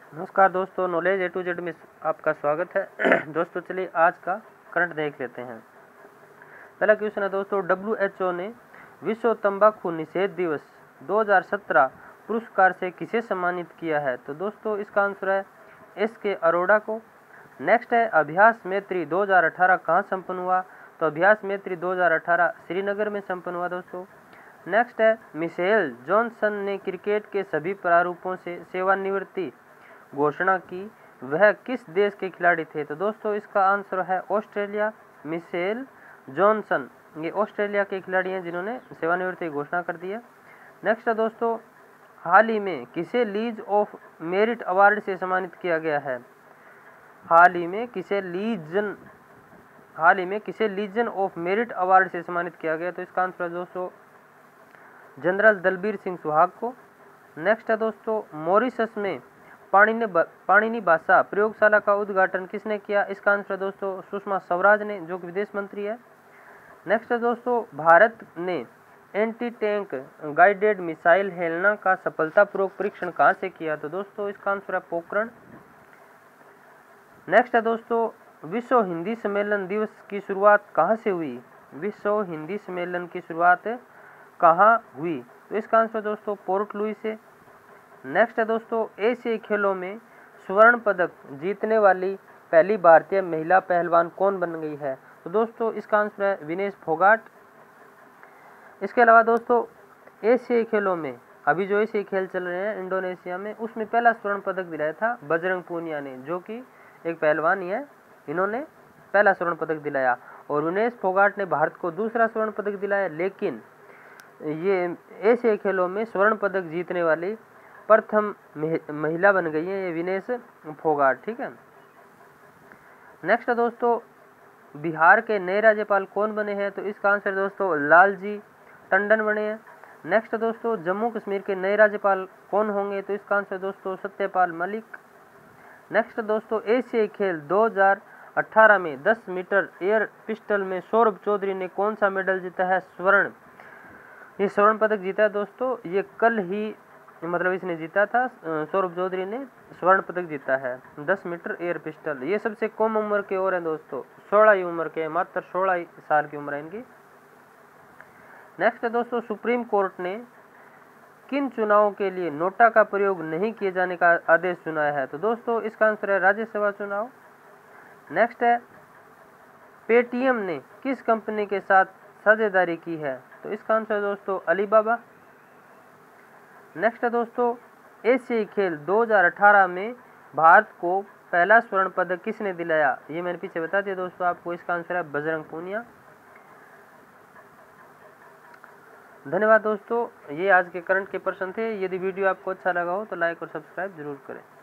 नमस्कार दोस्तों, knowledge A to Z में आपका स्वागत है। दोस्तों चलिए आज का करंट देख लेते हैं। पहला क्वेश्चन है दोस्तों, WHO ने विश्व तंबाकू निषेध दिवस 2017 पुरस्कार से किसे सम्मानित किया है? तो दोस्तों इसका आंसर है SK अरोड़ा को। नेक्स्ट है, अभ्यास मैत्री 2018 कहाँ संपन्न हुआ? तो अभ्यास मैत्री 2018 श्रीनगर में संपन्न हुआ दोस्तों। नेक्स्ट है, मिशेल जॉनसन ने क्रिकेट के सभी प्रारूपों से सेवानिवृत्ति घोषणा की, वह किस देश के खिलाड़ी थे? तो दोस्तों इसका आंसर है ऑस्ट्रेलिया। मिशेल जॉनसन ये ऑस्ट्रेलिया के खिलाड़ी हैं जिन्होंने सेवानिवृत्ति की घोषणा कर दी है। नेक्स्ट है दोस्तों, हाल ही में किसे लीज ऑफ मेरिट अवार्ड से सम्मानित किया गया है? हाल ही में किसे लीजन ऑफ मेरिट अवार्ड से सम्मानित किया गया? तो इसका आंसर है दोस्तों जनरल दलबीर सिंह सुहाग को। नेक्स्ट है दोस्तों, मॉरिशस में पाणिनी भाषा प्रयोगशाला का उद्घाटन किसने किया? इसका आंसर है दोस्तों सुषमा स्वराज ने, जो कि विदेश मंत्री है। नेक्स्ट है दोस्तों, भारत ने anti tank guided missile Helina का सफलतापूर्वक परीक्षण कहाँ से किया? तो दोस्तों इसका आंसर है पोखरण। नेक्स्ट है दोस्तों, विश्व हिंदी सम्मेलन दिवस की शुरुआत कहाँ से हुई? विश्व हिंदी सम्मेलन की शुरुआत कहाँ हुई? तो इसका आंसर दोस्तों पोर्ट लुई से। नेक्स्ट है दोस्तों, एशियाई खेलों में स्वर्ण पदक जीतने वाली पहली भारतीय महिला पहलवान कौन बन गई है? तो दोस्तों इसका आंसर है विनेश फोगाट। इसके अलावा दोस्तों एशियाई खेलों में अभी जो एशियाई खेल चल रहे हैं इंडोनेशिया में, उसमें पहला स्वर्ण पदक दिलाया था बजरंग पूनिया ने, जो कि एक पहलवान ही है। इन्होंने पहला स्वर्ण पदक दिलाया और विनेश फोगाट ने भारत को दूसरा स्वर्ण पदक दिलाया। लेकिन ये एशियाई खेलों में स्वर्ण पदक जीतने वाली प्रथम महिला बन गई है ये विनेश फोगाट। ठीक है। नेक्स्ट है दोस्तों, बिहार के नए राज्यपाल कौन बने हैं? तो इसका आंसर दोस्तों लालजी टंडन बने हैं। नेक्स्ट है दोस्तों, जम्मू कश्मीर के नए राज्यपाल कौन होंगे? तो इसका आंसर दोस्तों सत्यपाल मलिक। नेक्स्ट दोस्तों, एशियाई खेल 2018 में 10 मीटर एयर पिस्टल में सौरभ चौधरी ने कौन सा मेडल जीता है? स्वर्ण। ये स्वर्ण पदक जीता है दोस्तों, ये कल ही मतलब इसने जीता था। सौरभ चौधरी ने स्वर्ण पदक जीता है 10 मीटर एयर पिस्टल। ये सबसे कम उम्र के और हैं दोस्तों, 16 ही उम्र के, मात्र 16 साल की उम्र है इनकी। नेक्स्ट है दोस्तों, सुप्रीम कोर्ट ने किन चुनावों के लिए नोटा का प्रयोग नहीं किए जाने का आदेश सुनाया है? तो दोस्तों इसका आंसर है राज्यसभा चुनाव। नेक्स्ट है, पेटीएम ने किस कंपनी के साथ साझेदारी की है? तो इसका आंसर है दोस्तों अलीबाबा। नेक्स्ट है दोस्तों, एशियाई खेल 2018 में भारत को पहला स्वर्ण पदक किसने दिलाया? ये मैंने पीछे बता दिया दोस्तों आपको। इसका आंसर है बजरंग पूनिया। धन्यवाद दोस्तों, ये आज के करंट के प्रश्न थे। यदि वीडियो आपको अच्छा लगा हो तो लाइक और सब्सक्राइब जरूर करें।